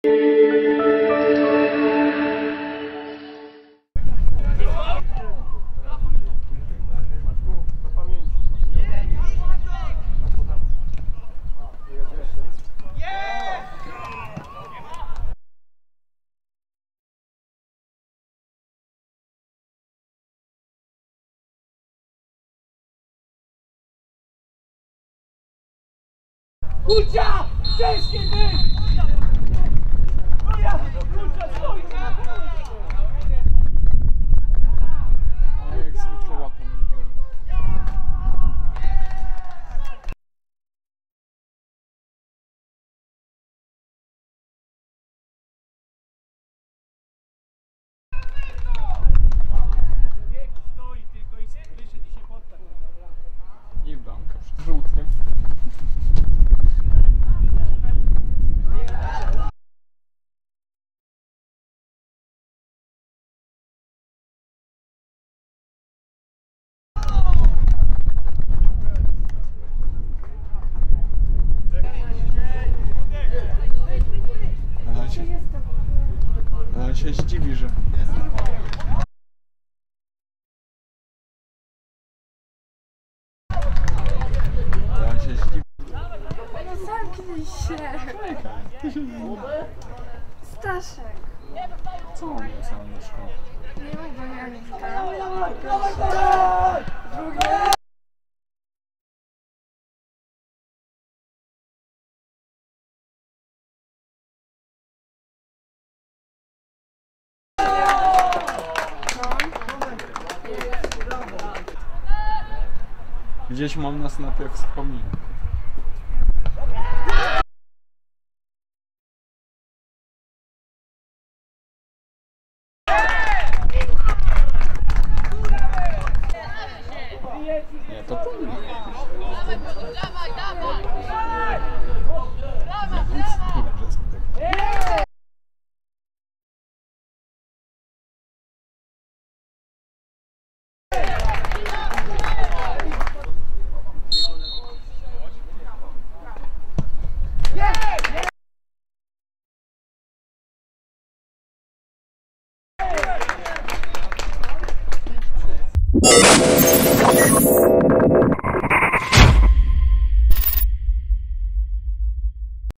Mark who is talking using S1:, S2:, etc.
S1: Kucia! Wcześniej być! No ja! Kucia, stój!
S2: No jak zwykle łapą nie było.
S1: Stoi tylko i wyszedł i się poddał.
S2: I bramka przed żółtkiem. Ale on się zdziwi, że... Ale on się zdziwi.
S3: No zamknij się! Staszek!
S2: Co on jest sam do szkoły?
S3: Nie mów do mnie Anitka.
S2: Gdzieś mam na snapie wspominki.